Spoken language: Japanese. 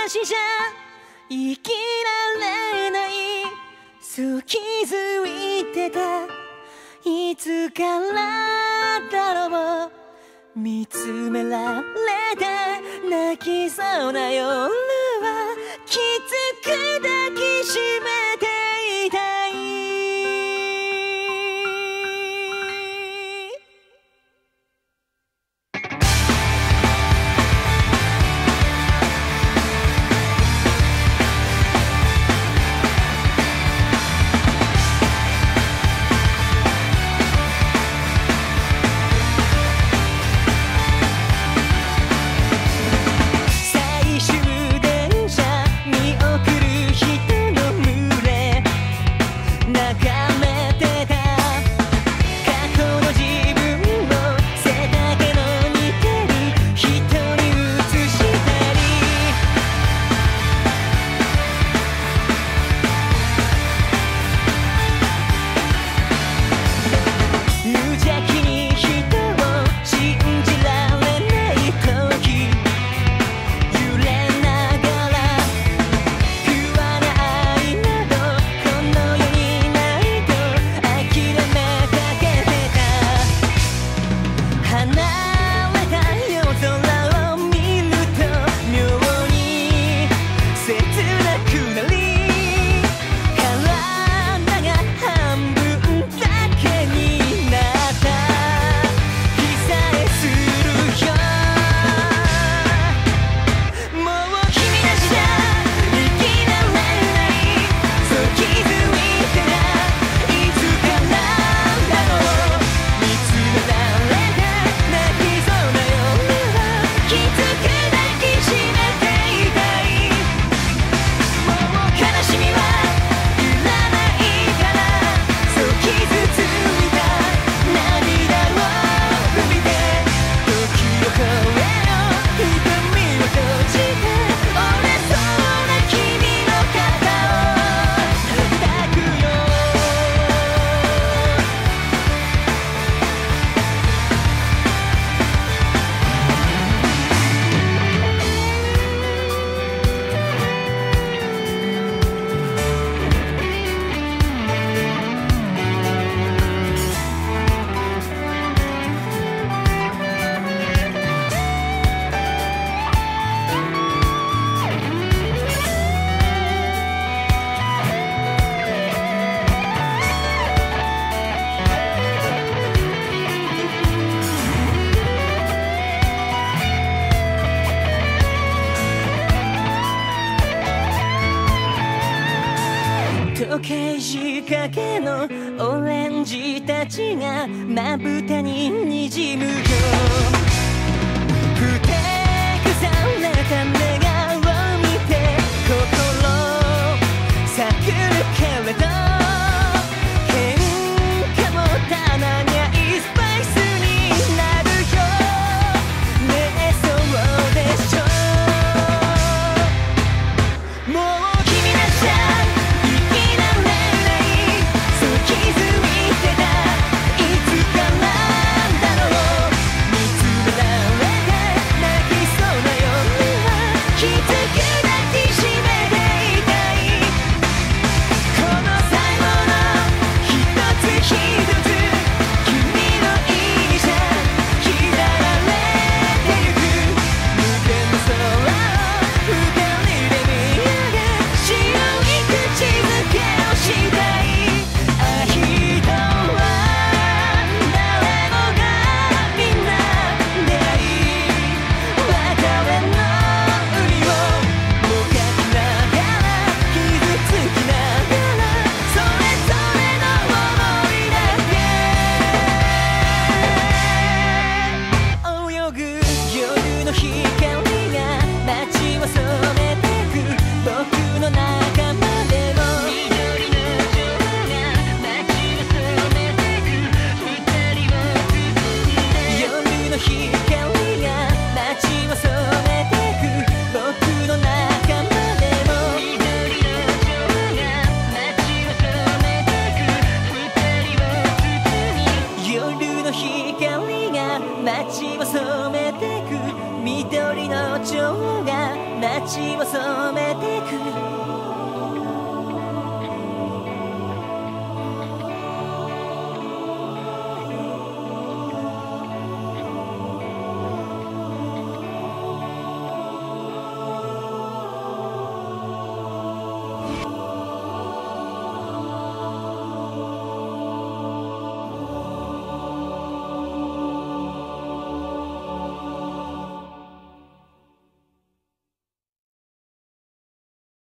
しじゃ生きられない、そう気づいてた。いつからだろう、見つめられて泣きそうな夜はきつく抱きしめていたい。時計仕掛けのオレンジたちがまぶたににじむよ。ふてくされた目顔を見て心咲くけれど、喧嘩もたまにゃいスパイスになるよね。そうでしょう、もう君らじゃ街を染めてく緑の蝶が形を染めてく